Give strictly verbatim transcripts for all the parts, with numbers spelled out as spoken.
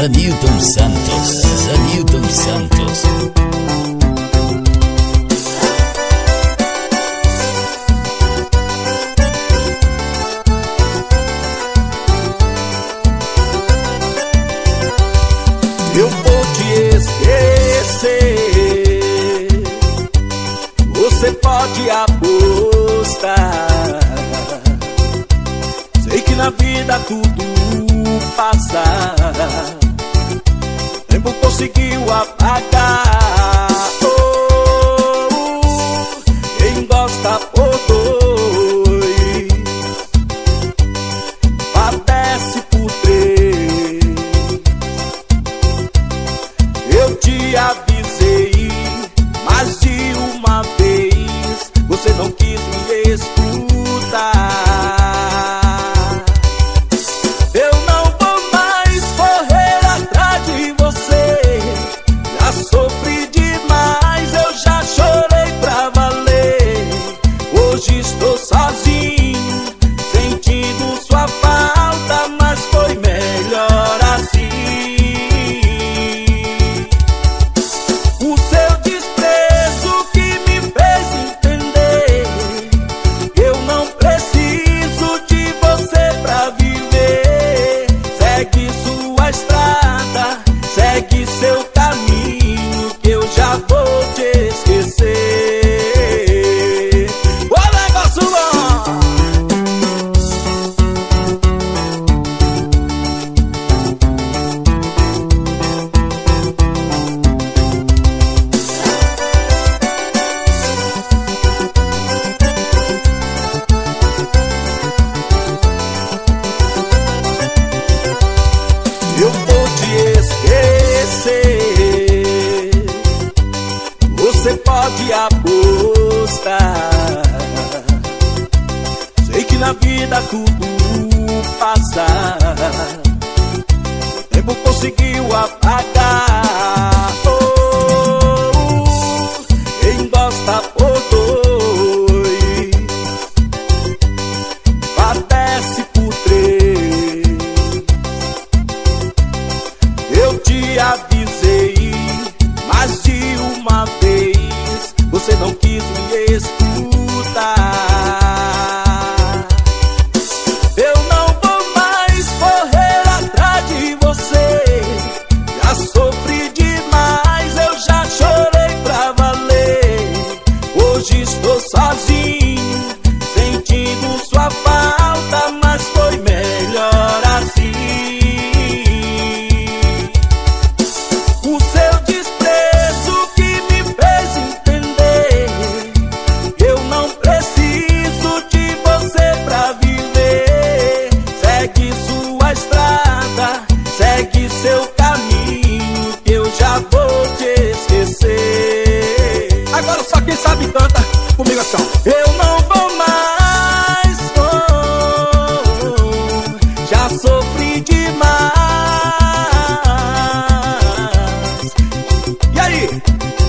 Zanilton Santos, Zanilton Santos. Eu vou te esquecer, você pode apostar. Sei que na vida tudo passa, o tempo conseguiu apagar. Oh, quem gosta por dois padece por três. Eu te avisei mais de uma vez, você não quis me escutar. Eu não vou mais correr atrás de você, já sofri demais, eu já chorei pra valer. Hoje estou sozinho, sentindo sua falta, mas foi melhor assim. Segue seu caminho que eu já vou te esquecer. Ô negócio bom! Eu vou te esquecer, você pode apostar. Sei que na vida tudo passa, o tempo conseguiu apagar. Oh, quem gosta por dois padece por três. Eu te avisei mais de uma vez, você não quis me escutar. Eu não vou mais correr atrás de você, já sofri demais, eu já chorei pra valer. Hoje estou sozinho, sentindo sua falta, mas foi melhor assim. Segue seu caminho que eu já vou te esquecer. Agora só quem sabe canta comigo assim. Eu não vou mais, oh, já sofri demais. E aí?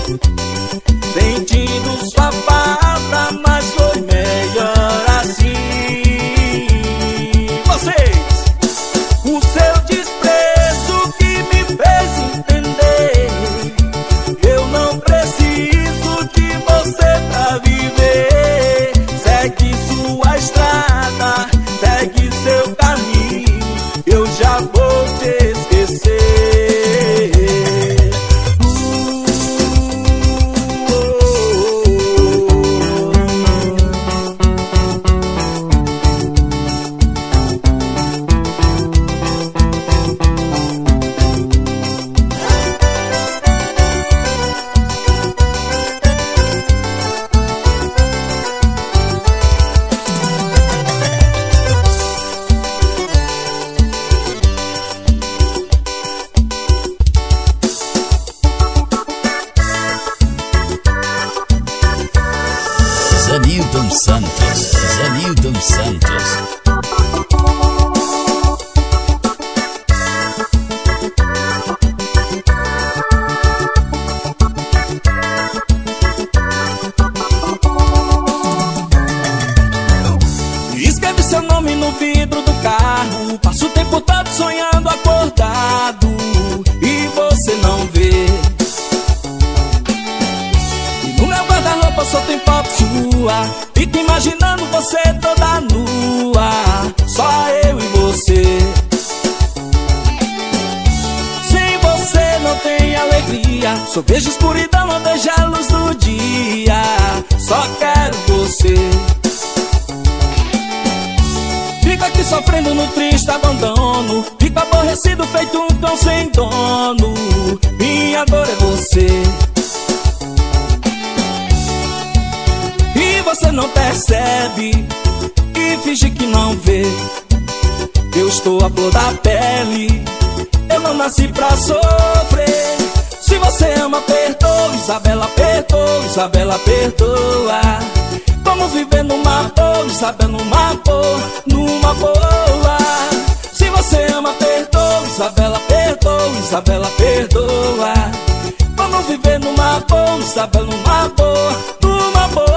Sentindo sua falta, mas foi melhor assim. Vocês, o seu desprezo que me fez entender, eu não preciso de você pra viver. Segue sua estrada, segue seu caminho, eu já vou te esquecer. uh, oh, Zanilton Santos, Zanilton Santos. Escreve seu nome no vidro do carro, passo o tempo todo sonhando acordado. guarda-roupa só tem foto sua. Fico imaginando você toda nua, só eu e você. Sem você não tem alegria, só vejo escuridão, não vejo a luz do dia. Só quero você. Fico aqui sofrendo no triste abandono, fico aborrecido feito um cão sem dono. Minha dor é você. E você não percebe e finge que não vê. Eu estou à flor da pele, eu não nasci pra sofrer. Se você ama, perdoa, Isabela, perdoa, Isabela, perdoa. Vamos viver numa boa, Isabela, numa boa, numa boa. Se você ama, perdoa, Isabela, perdoa, Isabela, perdoa. Vamos viver numa boa, Isabela, numa boa, numa boa.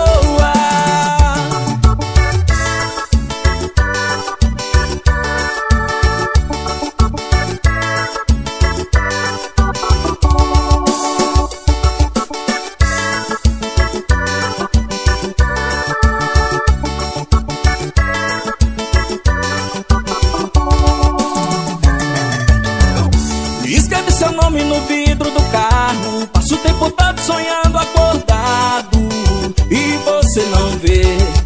Escreve seu nome no vidro do carro, passo o tempo todo sonhando acordado e você não vê.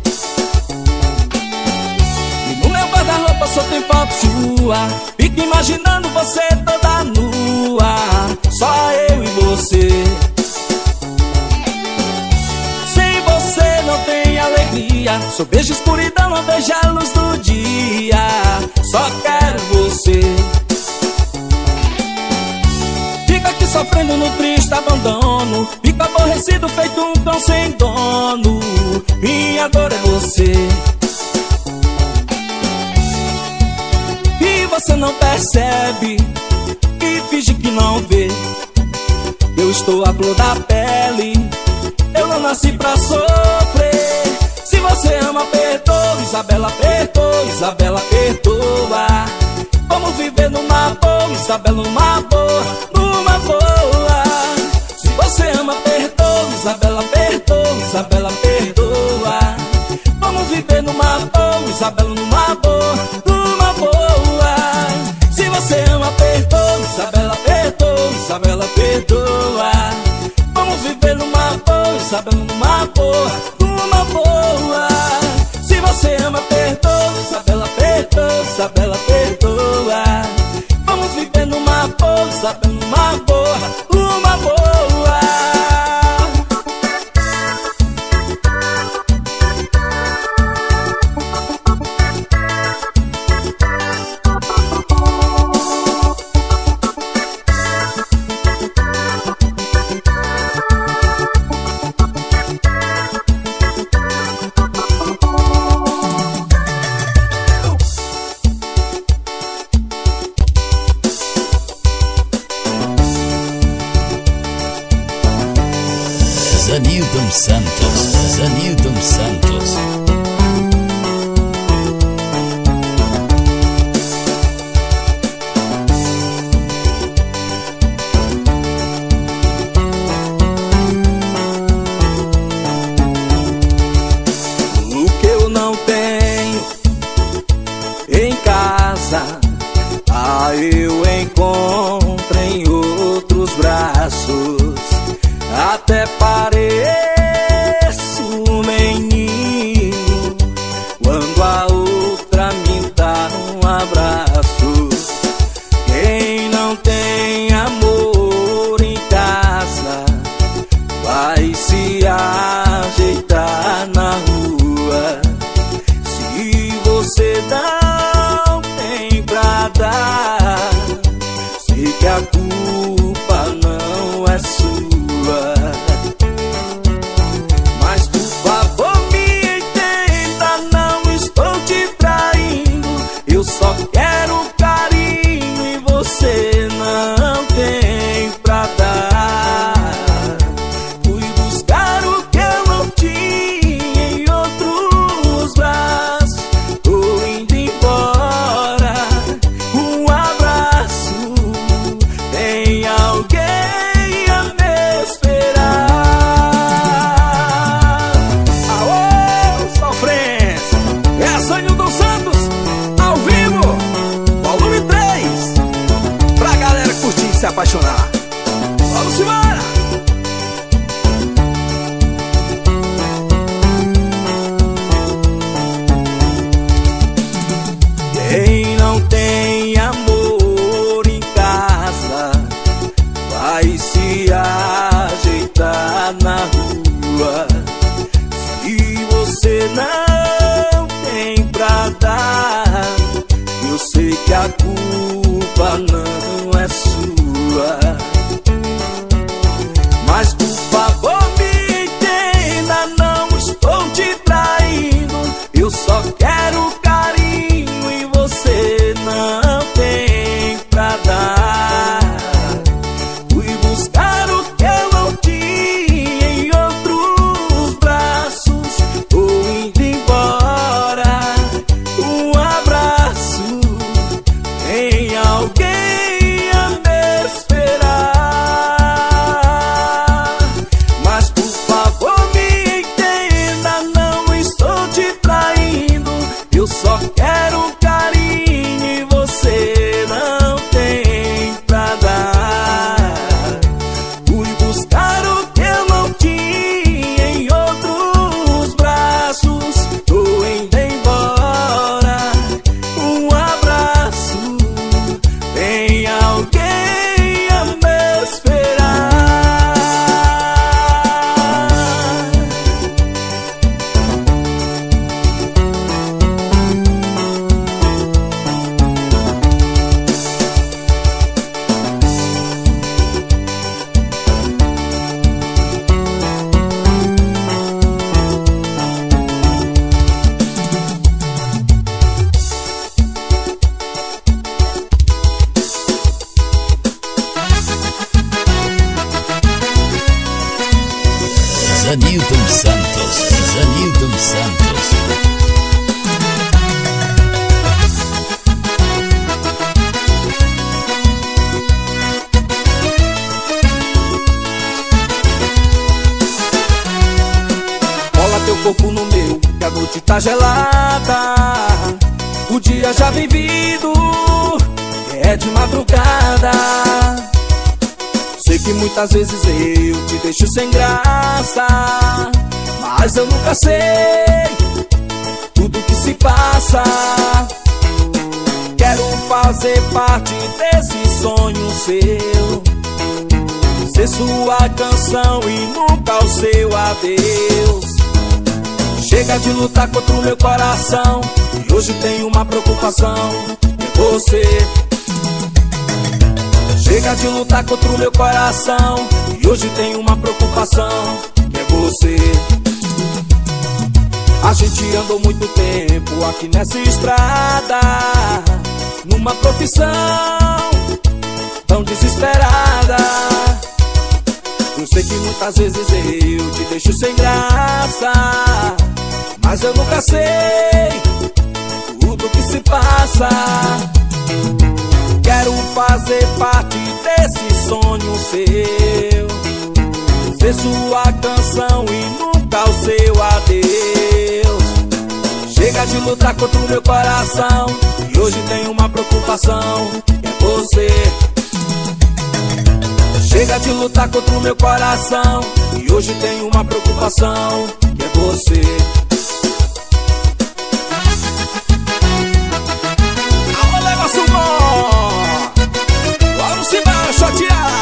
E no meu guarda-roupa só tem foto sua, fico imaginando você toda nua, só eu e você. Sem você não tem alegria, só vejo escuridão, não vejo a luz do dia. Só quero você. Sofrendo no triste abandono, fico aborrecido feito um cão sem dono. Minha dor é você. E você não percebe e finge que não vê. Eu estou à flor da pele, eu não nasci pra sofrer. Se você ama, perdoa, Isabela, perdoa, Isabela, perdoa. Vamos viver numa boa, Isabela, numa boa, numa boa. Se você ama, perdoa, Isabela, perdoa, Isabela, perdoa. Vamos viver numa boa, Isabela, numa boa, numa boa. Se você ama, perdoa, Isabela, perdoa, Isabela, perdoa. Vamos viver numa boa, Isabela, numa boa, numa boa. Se você ama, perdoa, Isabela, perdoa, Isabela, perdoa. Vamos viver numa boa, Isabela, numa boa, numa boa. Zanilton Santos, Zanilton Santos. O que eu não tenho em casa, ah, eu encontro em outros braços. Até pareço um menino quando a outra me dá um abraço. Quem não tem amor em casa vai se ajeitar na rua. Se você não tem pra dar, sei que a culpa não é sua. Mas por favor me entenda, não estou te traindo. Eu só quero carinho e você não tem pra dar. Fui buscar o que eu não tinha em outros braços, tô indo embora. Zenilton Santos, ao vivo, volume três, pra galera curtir e se apaixonar. Vamos embora! Quem não tem amor em casa vai se ajeitar na rua. Se você não tem pra dar, eu sei que a culpa não é sua. Mas por favor me entenda, não estou te traindo. Eu só quero carinho e você não tem pra dar. Fui buscar o que eu não tinha em outros braços. Tô indo embora, um abraço. Tem alguém a me esperar. Mas por favor me entenda, não estou te traindo. Eu só quero carinho e você não tem pra dar. Fui buscar o que eu não tinha em outros braços. Tô indo embora, um abraço. Tem alguém a me esperar. Zenilton Santos, Zenilton Santos. Cola teu corpo no meu, que a noite tá gelada. O dia já vem vindo, é de madrugada. Sei que muitas vezes eu te deixo sem graça, mas eu nunca sei tudo que se passa. Quero fazer parte desse sonho seu, ser sua canção e nunca o seu adeus. Chega de lutar contra o meu coração, e hoje tenho uma preocupação, é você. Chega de lutar contra o meu coração, e hoje tenho uma preocupação, que é você. A gente andou muito tempo aqui nessa estrada, numa profissão tão desesperada. Eu sei que muitas vezes eu te deixo sem graça, mas eu nunca sei tudo que se passa. Quero fazer parte desse sonho seu, ser sua canção e nunca o seu adeus. Chega de lutar contra o meu coração, e hoje tenho uma preocupação, que é você. Chega de lutar contra o meu coração, e hoje tenho uma preocupação, que é você. Alô, negócio bom! Vamos embora, chotear!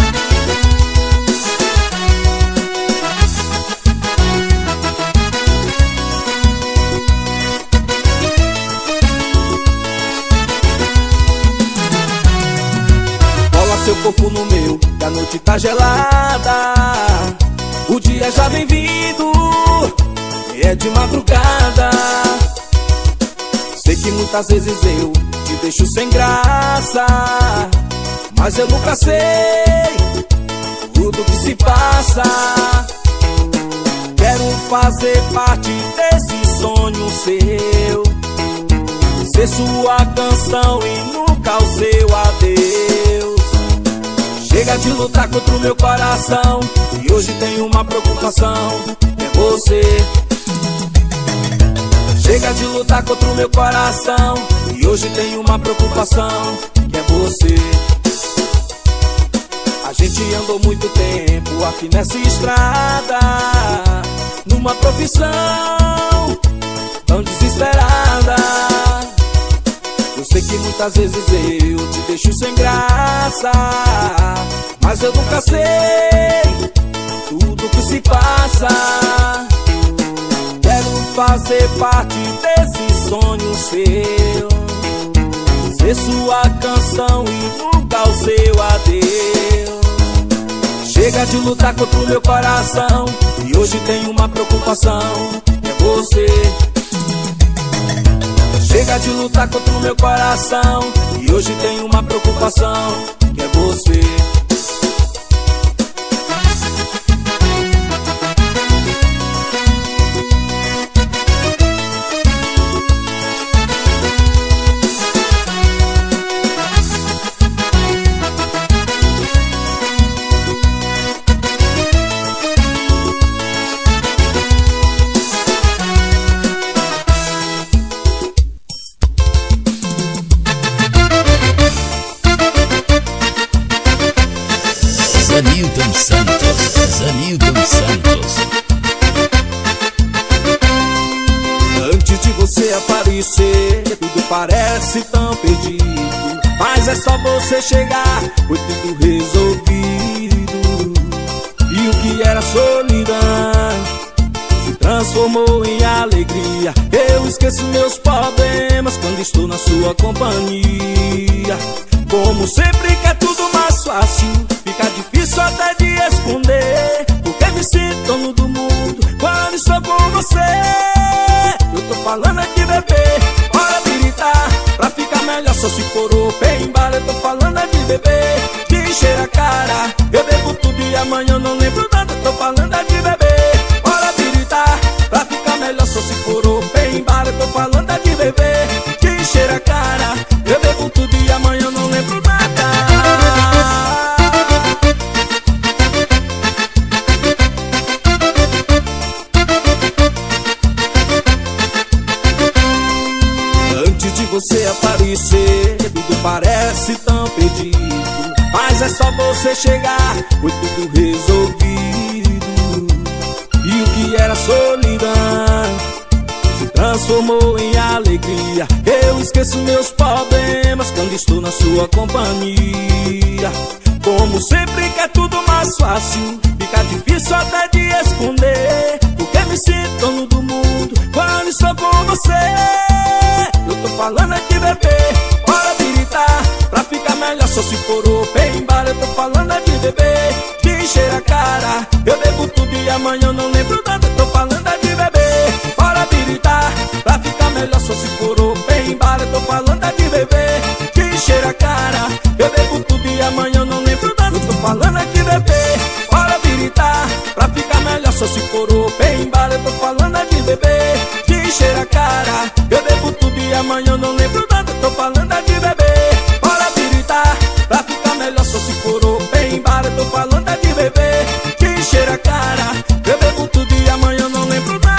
Cola seu corpo no meu, que a noite tá gelada. O dia já vem vindo, e é de madrugada. Sei que muitas vezes eu te deixo sem graça, mas eu nunca sei tudo que se passa. Quero fazer parte desse sonho seu, ser sua canção e nunca o seu adeus. Chega de lutar contra o meu coração, e hoje tenho uma preocupação, é você. Chega de lutar contra o meu coração, e hoje tenho uma preocupação, que é você. A gente andou muito tempo aqui nessa estrada, numa profissão tão desesperada. Eu sei que muitas vezes eu te deixo sem graça, mas eu nunca sei tudo que se passa. Quero fazer parte desse sonho seu, ser sua canção e nunca o seu adeus. Chega de lutar contra o meu coração, e hoje tenho uma preocupação, que é você. Chega de lutar contra o meu coração, e hoje tenho uma preocupação, que é você. Zanilton Santos, Zanilton Santos. Antes de você aparecer, tudo parece tão perdido, mas é só você chegar, foi tudo resolvido. E o que era solidão se transformou em alegria. Eu esqueço meus problemas quando estou na sua companhia. Como sempre que é tudo mais fácil, fica difícil até de esconder, porque me sinto dono do mundo quando estou com você. Eu tô falando aqui, bebê, bora gritar, pra ficar melhor só se for o open bar. Eu tô falando aqui, bebê, de encher a cara, eu bebo tudo e amanhã eu não lembro nada. Eu tô falando aqui, bebê, bora gritar, pra ficar melhor só se for o open bar. Eu tô falando aqui, bebê, de encher a cara, eu bebo tudo e amanhã eu não lembro nada. Antes de você aparecer, tudo parece tão perdido, mas é só você chegar, foi tudo resolvido. E o que era solidão se transformou em alegria. Eu esqueço meus problemas quando estou na sua companhia. Como sempre que é tudo mais fácil, fica difícil até de esconder, porque me sinto dono do mundo quando estou com você. Eu tô falando aqui, bebê, bora gritar, pra ficar melhor só se for o open bar. Eu tô falando aqui, bebê, de encher a cara, eu bebo tudo e amanhã eu não lembro nada. Eu tô falando aqui, bebê, bora gritar, pra ficar melhor só se for o open bar. Eu tô falando aqui, bebê, de encher a cara, eu bebo tudo e amanhã eu não lembro nada. Eu tô falando aqui, bebê, bora gritar, pra ficar melhor só se for o open bar. Eu tô falando aqui, bebê, de encher a cara, eu bebo tudo e amanhã eu não lembro nada. Eu tô falando aqui, bebê, bora gritar, pra ficar melhor só se for o open bar. Eu tô falando aqui, bebê, de encher a cara, eu bebo tudo e amanhã eu não lembro nada.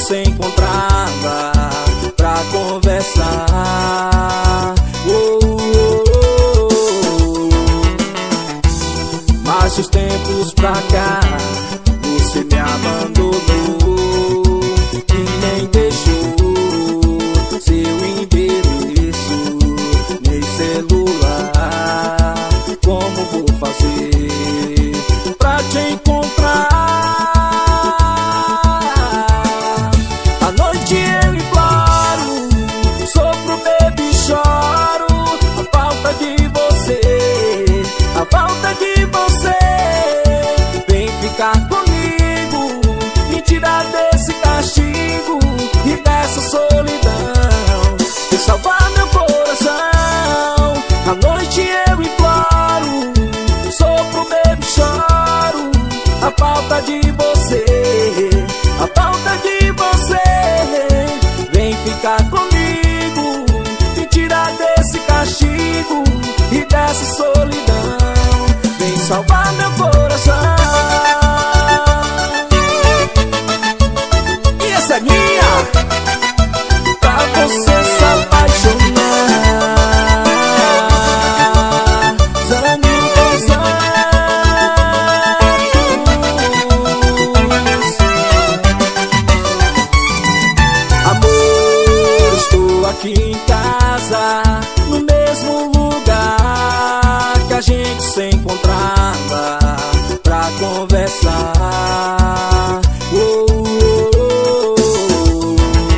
se encontrava pra conversar. Oh, oh, oh, oh. Mas os tempos pra cá você me abandonou e nem deixou seu endereço nem celular. Como vou fazer pra te encontrar? À noite eu imploro, sofro, bebo e choro. A falta de você, a falta de você. Vem ficar comigo, me tirar desse castigo e dessa solidão, e salvar meu coração. À noite eu imploro, sofro, bebo e choro. A falta de você, a falta de você. Vem ficar comigo, me tirar desse castigo e dessa solidão. Vem salvar meu coração. E essa é minha, pra você se apaixonar. Zanilton Santos. Amor, estou aqui em casa, no mesmo lugar que a gente se encontrava pra conversar. Oh, oh, oh, oh.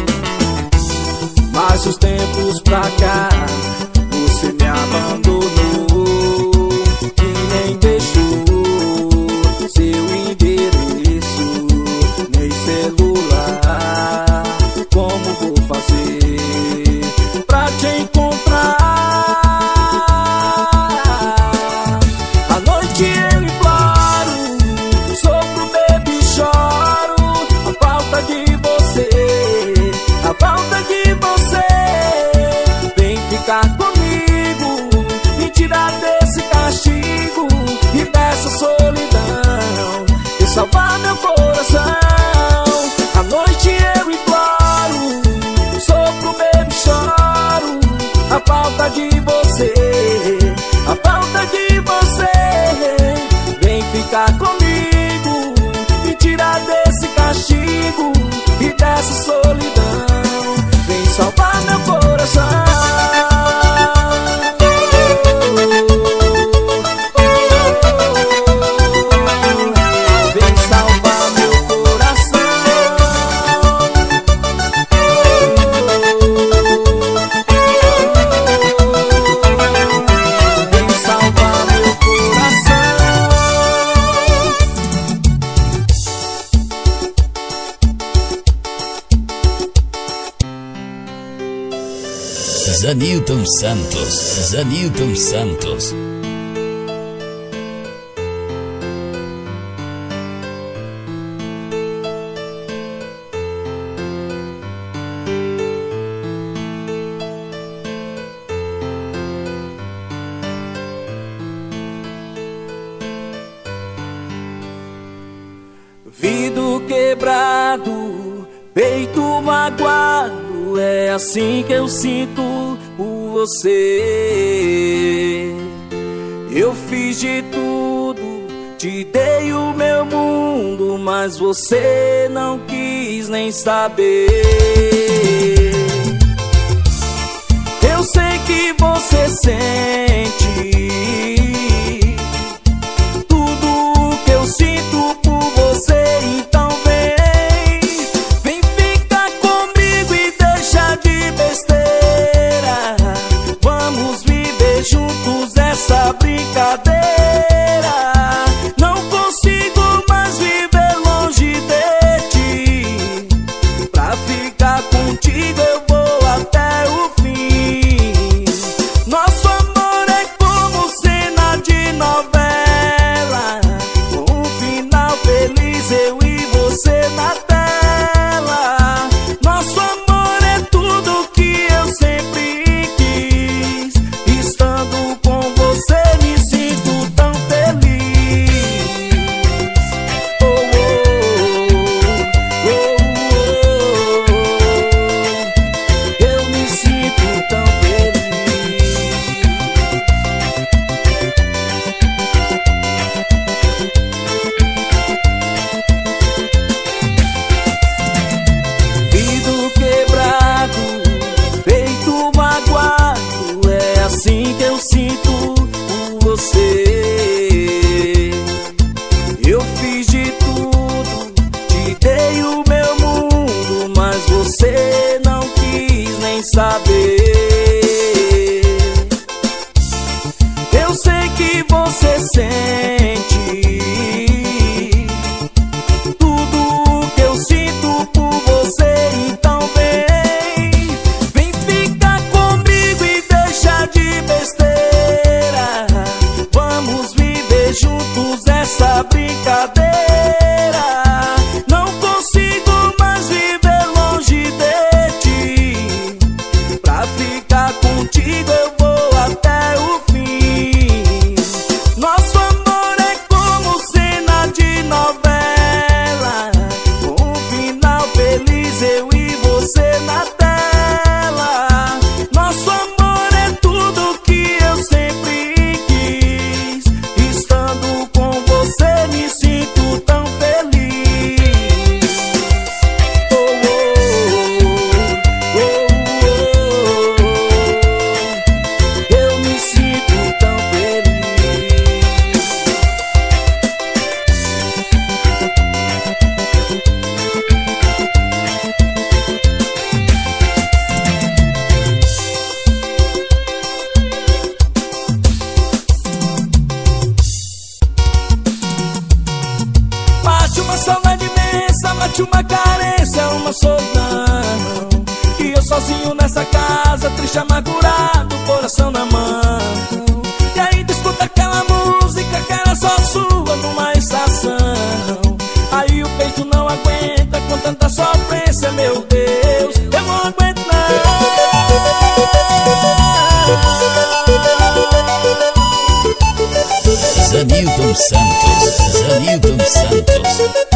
Mas os tempos pra cá você me abandonou e nem deixou seu endereço nem celular. Como vou fazer pra te encontrar? À noite eu imploro, sofro, bebo e choro. A falta de você, a falta de você. Vem ficar comigo, me tirar desse castigo e dessa solidão, e salvar meu coração. À noite eu imploro, sofro, bebo e choro. A falta de você, a falta de você. Vem ficar comigo, me tirar desse castigo e dessa solidão. Vem salvar meu coração. Vem salvar meu coração. Vem salvar meu coração. Zanilton Santos, Zanilton Santos. Vidro quebrado, peito magoado, é assim que eu sinto por você. Eu fiz de tudo, te dei o meu mundo, mas você não quis nem saber. Eu sei que você sente tudo que eu sinto por você, então vem, vem ficar comigo e deixa de besteira. Vamos viver juntos essa brincadeira. Não consigo mais viver longe de ti. Pra ficar contigo eu vou até o fim. Nosso amor é como saber. Eu sei que você sente tudo que eu sinto por você. Então vem, vem ficar comigo e deixa de besteira. Vamos viver juntos essa brincadeira. Não consigo mais viver longe de ti. Pra ficar contigo eu vou até o fim. Nosso amor é como cena de novela, um final feliz, eu e você na tela. Nosso amor é tudo que eu sempre quis. Estando com você me sinto tão feliz. Oh, oh, oh, oh, oh. Eu me sinto tão feliz. Bate uma saudade imensa, bate uma carência, uma solidão. E eu sozinho nessa casa, triste, amargurado, coração na mão. E ainda escuta aquela música que era só sua numa estação. Aí o peito não aguenta com tanta sofrência, meu Deus, eu não aguento não. Zanilton Santos, Zanilton Santos.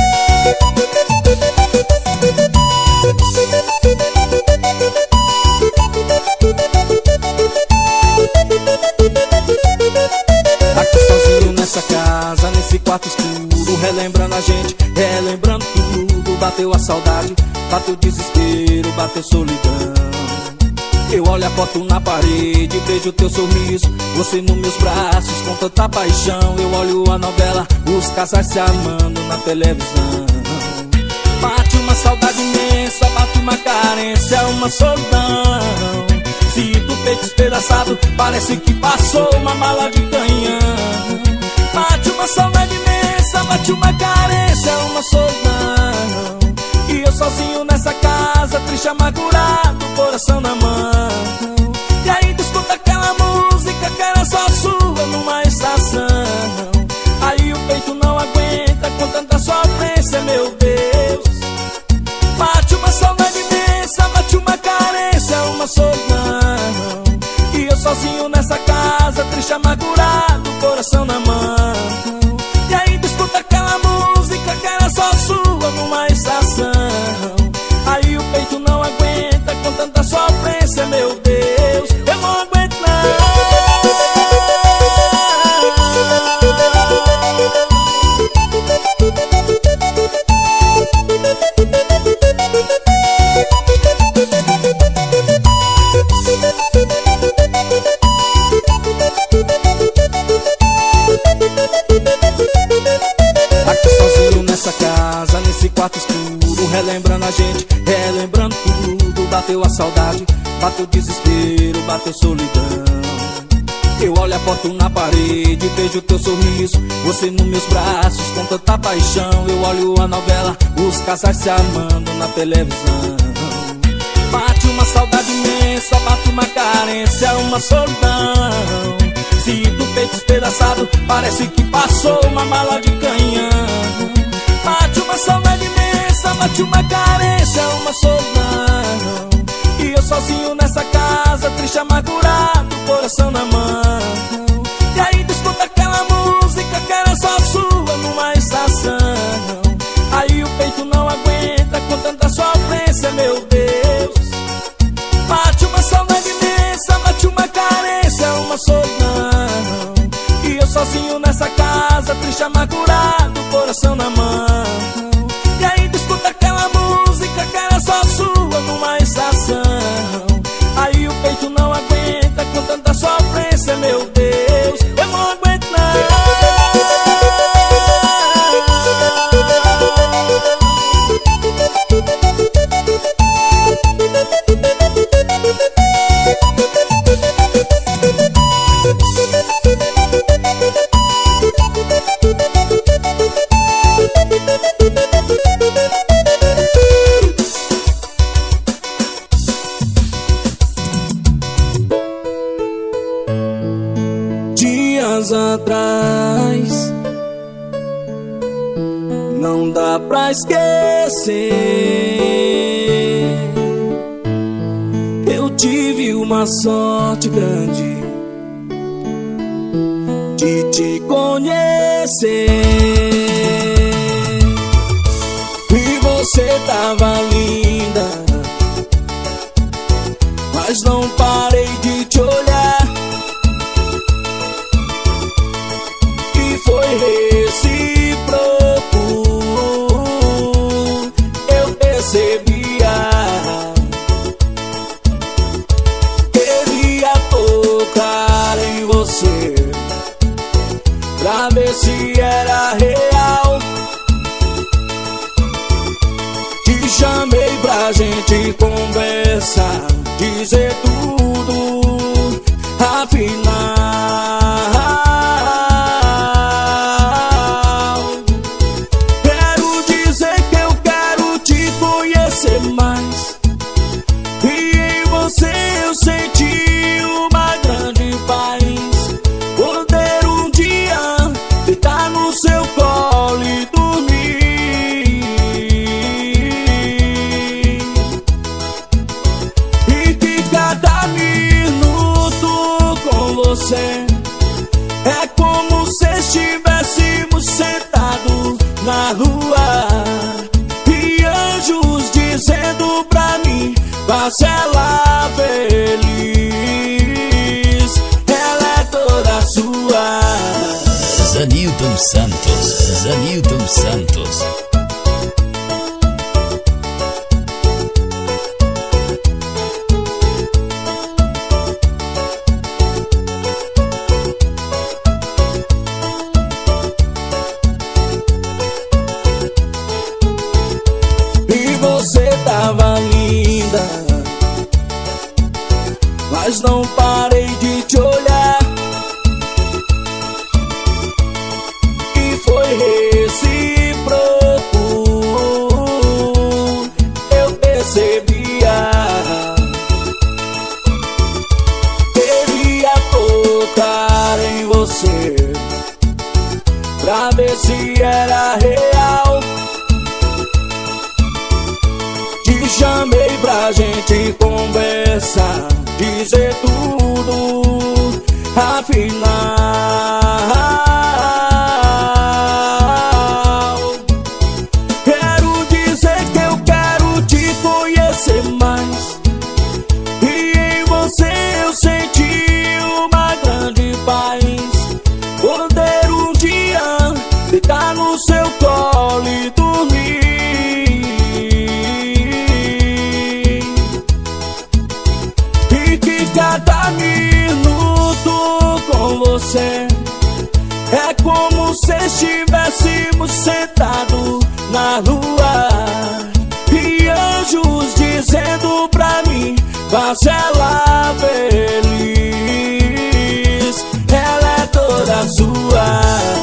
Aqui sozinho nessa casa, nesse quarto escuro, relembrando a gente, relembrando tudo. Bateu a saudade, bateu o desespero, bateu solidão. Eu olho a foto na parede, vejo teu sorriso, você nos meus braços com tanta paixão. Eu olho a novela, os casais se amando na televisão. Bate uma saudade imensa, bate uma carência, uma solidão. Sinto o peito espedaçado, parece que passou uma bala de canhão. Bate uma saudade imensa, bate uma carência, uma solidão. E eu sozinho nessa casa, triste, amargurado, coração na mão. E ainda escuta aquela música que era só sua numa estação. Aí o peito não aguenta com tanta sofrência, meu Deus. Bate uma saudade imensa, bate uma carência, uma solidão. E eu sozinho nessa casa, triste, amargurado, coração na mão. E ainda escuta aquela música que era só sua numa estação. Aí o peito não aguenta com tanta sofrência, meu Deus, eu não aguento não. Aqui sozinho nessa casa, nesse quarto escuro, relembrando a gente, relembrando tudo. Bateu a saudade, bateu o desespero, bateu solidão. Eu olho a foto na parede, vejo teu sorriso, você nos meus braços com tanta paixão. Eu olho a novela, os casais se amando na televisão. Bate uma saudade imensa, bate uma carência, uma solidão. Sinto o peito espedaçado, parece que passou uma bala de canhão. Bate uma saudade imensa, bate uma carência, uma solidão. E eu sozinho nessa casa, triste, amargurado, coração na mão. E ainda escuta aquela música que era só sua numa estação. Aí o peito não aguenta com tanta sofrência, meu Deus. Bate uma saudade imensa, bate uma carência, uma solidão. E eu sozinho nessa casa, triste, amargurado, coração na mão. E ainda escuta aquela música que era só sua numa estação. Aí o peito não aguenta com tanta sofrência, meu Deus, eu não aguento não. anos atrás. Não dá pra esquecer. Eu tive uma sorte grande de te conhecer. E você tava linda, mas não parei de te olhar. E foi recíproco, eu percebia. Queria tocar em você pra ver se era real. Te chamei pra gente conversar, dizer tudo, afinal quero dizer que eu quero te conhecer mais. E em você eu senti uma grande paz. Poder um dia deitar no seu colo e dormir, e que cada minuto com você é como se estivéssemos sentados na rua, e anjos dizendo pra mim: faça ela feliz, ela é toda sua. Zanilton Santos, Zanilton Santos. E você tava linda, mas não parei de te olhar. E foi recíproco, eu percebia. Queria tocar em você pra ver se era real. Te chamei pra gente conversar, dizer tudo, afinal quero dizer que eu quero te conhecer mais. E em você eu senti uma grande paz. Poder um dia deitar no seu colo e dormir, cada minuto com você é como se estivéssemos sentados na rua, e anjos dizendo pra mim: faça ela feliz, ela é toda sua.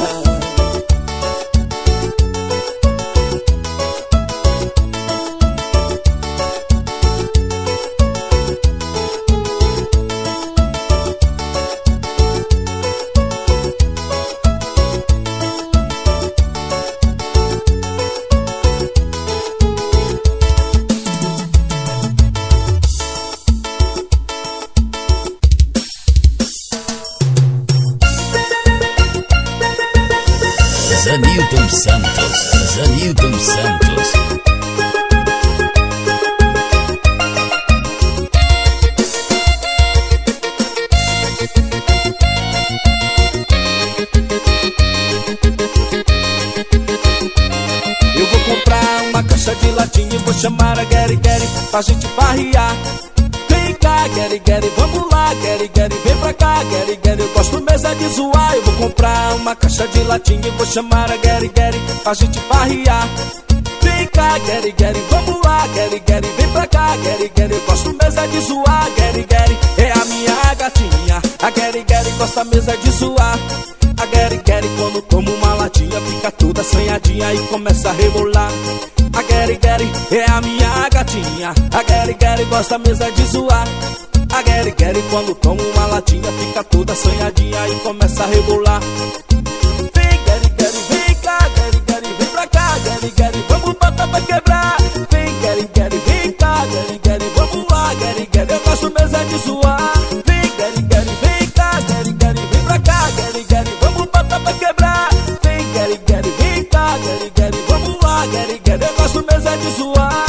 Zanilton Santos, Zanilton Santos. Eu vou comprar uma caixa de latinha e vou chamar a Gary Gary pra gente farrear. Vem cá, Gary Gary, vamos lá, Gary Gary, vem pra cá, Gary Gary, eu gosto mesmo é de zoar. Eu vou comprar uma caixa de latinha e vou chamar a Gary Gary pra gente farrear. Vem cá, Gary Gary, vamos lá, Gary Gary, vem pra cá, Gary Gary, eu gosto mesmo é de zoar. Gary Gary é a minha gatinha, a Gary Gary gosta mesmo é de zoar. A Gary Gary quando toma uma latinha fica toda assanhadinha e começa a rebolar. A Gary Gary é a minha gatinha, a Gary Gary gosta mesmo de zoar. A Gary Gary quando toma uma latinha fica toda assanhadinha e começa a rebolar. Vem Gary Gary, vem cá, Gary Gary, vem pra cá, Gary Gary, vamos botar pra quebrar. Vem Gary Gary, vem cá, Gary Gary, vamos lá, Gary Gary, eu gosto mesmo é de zoar. Vem Gary Gary, vem cá, Gary Gary, vem pra cá, Gary Gary, vamos botar pra quebrar. Vem Gary Gary, vem cá, Gary Gary, vamos lá, Gary Gary, eu gosto mesmo é de zoar.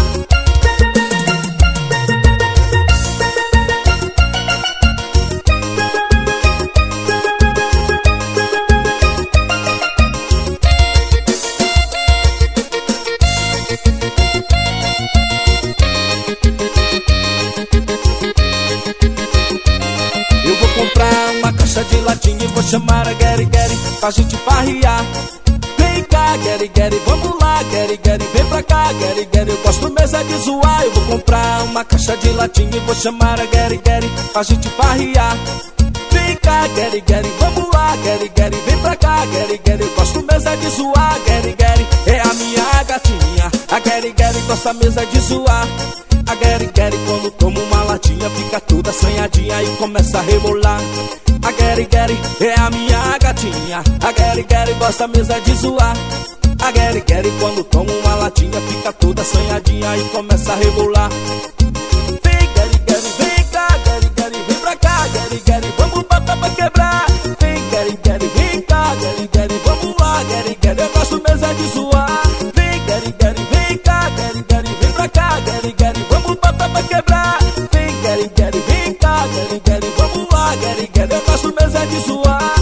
Eu vou comprar uma caixa de latinha e vou chamar a Gary Gary pra gente farrear. Vem cá, Gary Gary, vamos lá, Gary Gary, vem pra cá, Gary Gary, eu gosto mesmo é de zoar. Eu vou comprar uma caixa de latinha e vou chamar a Gary Gary pra gente farrear. Vem cá, Gary Gary, vamos lá, Gary Gary, vem pra cá, Gary Gary, eu gosto mesmo é de zoar. Gary Gary é a minha gatinha, a Gary Gary gosta mesmo é de zoar. A Gary Gary quando toma uma latinha fica toda assanhadinha e começa a rebolar. A Gary Gary é a minha gatinha, a Gary Gary gosta mesmo é de zoar. A Gary Gary quando toma uma latinha fica toda assanhadinha e começa a rebolar. Vem Gary Gary, vem cá, Gary Gary, vem pra cá, Gary Gary, vamos botar pra quebrar. Vem Gary Gary, vem cá, Gary Gary, vamos lá, Gary Gary, eu gosto mesmo é de zoar. Vem Gary Gary, vem cá, Gary Gary, vem pra cá, Gary Gary, vamos botar pra quebrar. Vem Gary Gary, vem cá, Gary Gary, vamos lá, Gary Gary, eu gosto mesmo é de zoar.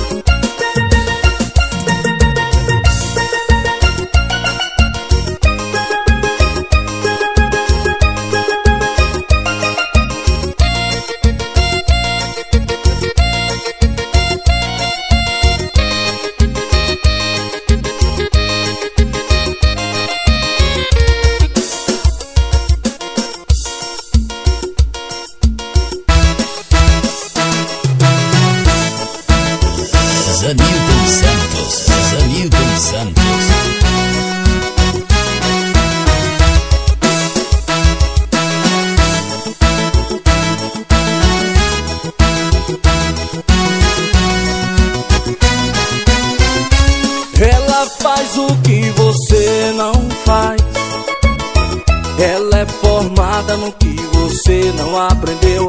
Zanilton Santos, Zanilton Santos. Ela faz o que você não faz. Ela é formada no que você não aprendeu.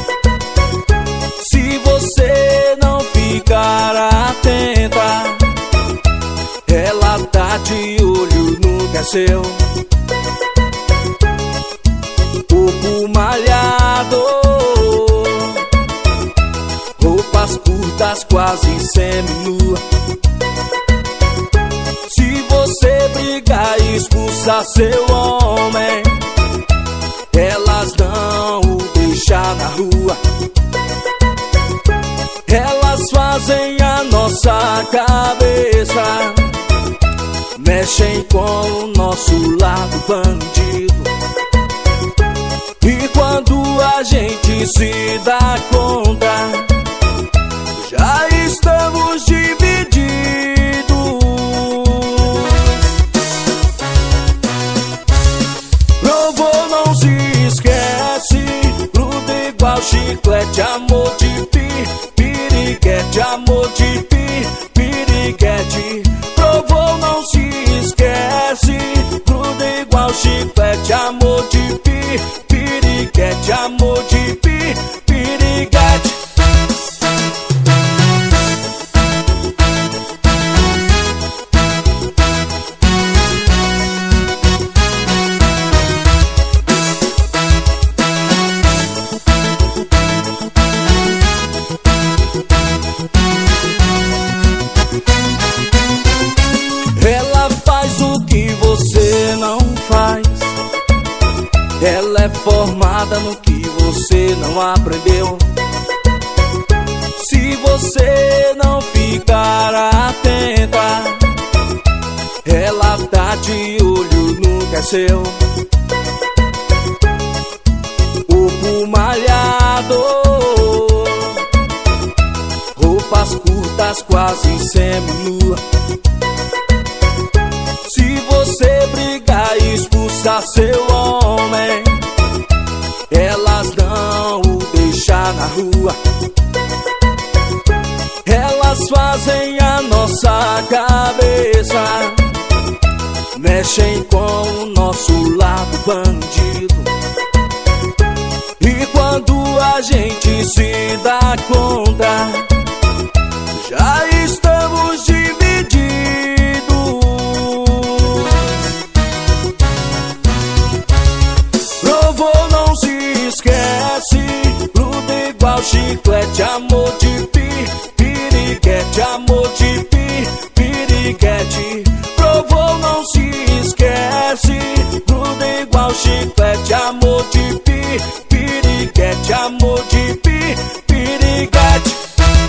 Se você não ficar atenta, ela tá de olho no que é seu. Corpo malhado, roupas curtas quase semi-nua. Se você brigar e expulsar seu homem, elas não o deixam na rua. Elas fazem a nossa cabeça, mexem com o nosso lado bandido. E quando a gente se dá conta, já estamos divididos. Provou, não se esquece, gruda igual chiclete, amor de pi. Piriguete, amor de pi, piriguete. Provou, não se esquece, gruda igual chiclete, amor de pi, piriguete, amor de pi, piriguete. Ela faz o que você não faz. Ela é formada no que você não aprendeu. Se você não ficar atenta, ela tá de olho no que é seu. Corpo malhado, roupas curtas quase semi-nua. Se você brigar e expulsar seu homem, elas não o deixam rua. Elas fazem a nossa cabeça, mexem com o nosso lado bandido. E quando a gente se dá conta, já estamos divididos. Provou, não se esquece, gruda igual chiclete, amor de pi, piriguete, amor de pi, piriguete. Provou, não se esquece, gruda igual chiclete, amor de pi, piriguete, amor de pi, piriguete.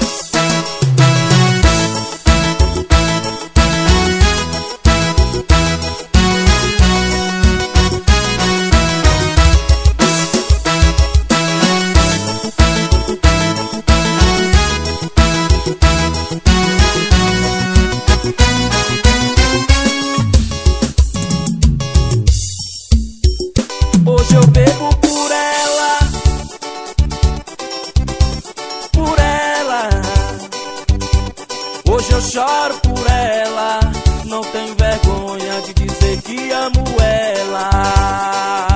Hoje eu bebo por ela, por ela. Hoje eu choro por ela, não tenho vergonha de dizer que amo ela.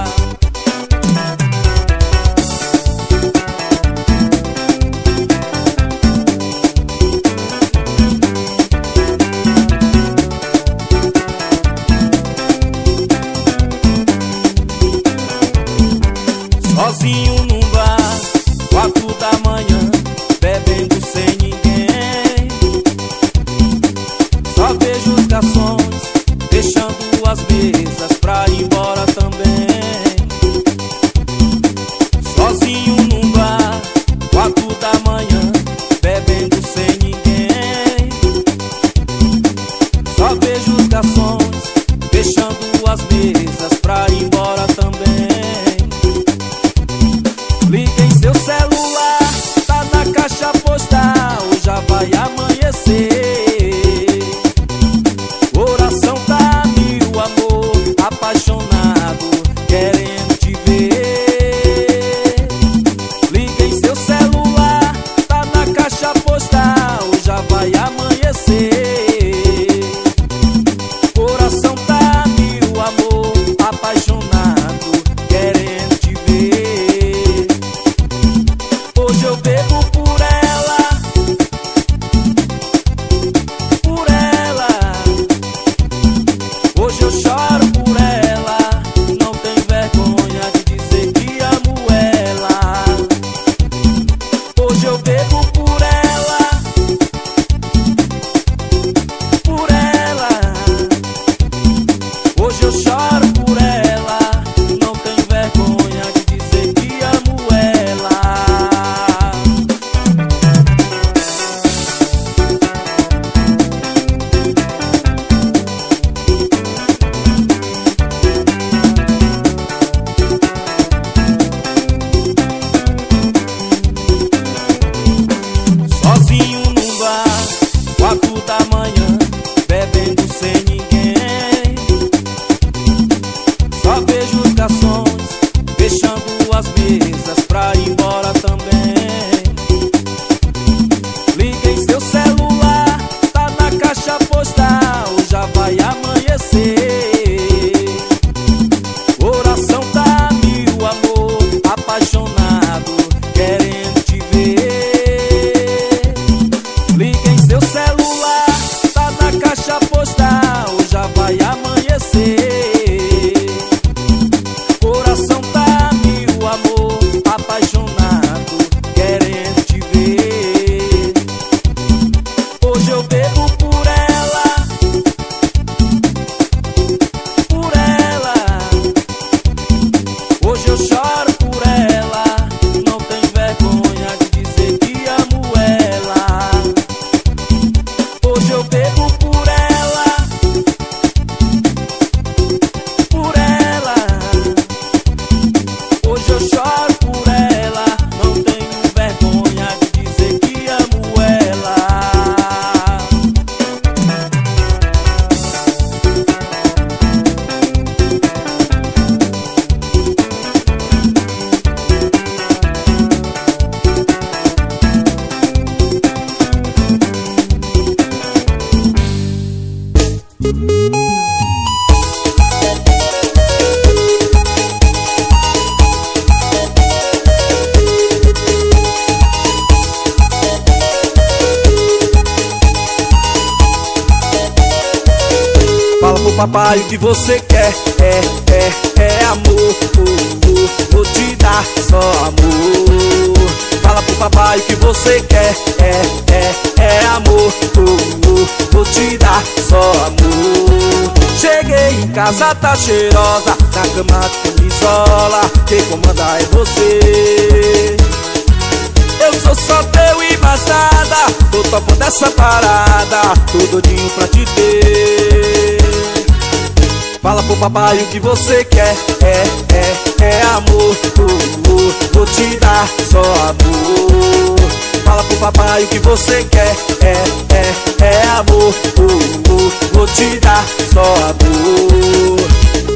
Sozinho num bar, quatro da manhã, bebendo sem ninguém. Só vejo os garçons fechando as mesas pra ir embora também. Sozinho num bar, quatro da manhã, bebendo sem ninguém. Só vejo os garçons fechando as mesas pra ir embora também. Liguem seu celular, tá na caixa postal, já vai amanhecer. Coração tá mil, amor, apaixonado, querendo te ver. Liguem seu celular, tá na caixa postal, já vai amanhecer. Coração tá mil, amor, apaixonado, querendo te ver. Hoje eu bebo por ela, por ela. Hoje eu choro por ela, não tenho vergonha de dizer que amo ela. Hoje eu bebo por ela, por ela. Hoje eu choro por ela, não tenho vergonha de dizer que amo ela. Sozinho num bar, quatro da manhã, bebendo sem ninguém. Só vejo os garçons fechando as mesas pra ir embora também. Liguem seu celular, tá na caixa postal, já vai amanhecer. Coração tá mil, amor, apaixonado, querendo te ver. Liguem seu celular, tá na caixa postal, já vai amanhecer. Coração tá mil, amor, apaixonado. papai o que você quer, é, é, é amor, oh, oh, vou te dar só amor. Fala pro papai o que você quer, é, é, é amor, oh, oh, vou te dar só amor. Cheguei em casa, tá cheirosa, na cama de camisola, quem comanda é você. Eu sou só teu e mais nada, tô topando dessa parada, tô doidinho pra te ter. Fala pro papai o que você quer, é, é, é amor, oh, oh, vou te dar só amor. Fala pro papai o que você quer, é, é, é amor, oh, oh, vou te dar só amor.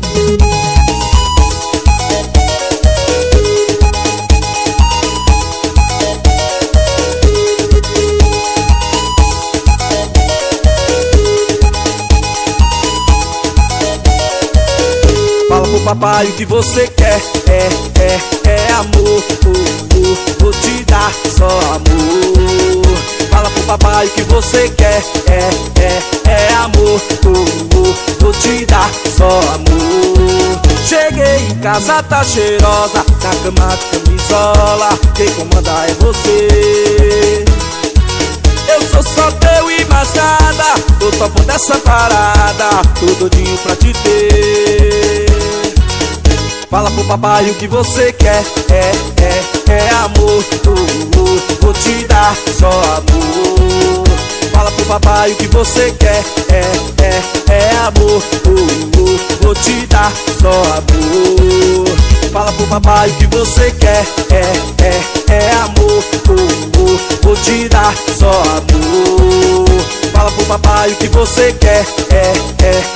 Fala pro papai o que você quer, é, é, é amor, oh, oh, vou te dar só amor. Fala pro papai o que você quer, é, é, é amor, oh, oh, vou te dar só amor. Cheguei em casa, tá cheirosa, na cama de camisola, quem comanda é você. Eu sou só teu e mais nada, tô topando dessa parada, tô doidinho pra te ter. Fala pro papai o que você quer, é, é, é amor, oh, oh, vou te dar só amor. Fala pro papai o que você quer, é, é, é amor, oh, oh, vou te dar só amor. Fala pro papai o que você quer, é, é, é amor, oh, oh, vou te dar só amor. Fala pro papai o que você quer, é, é,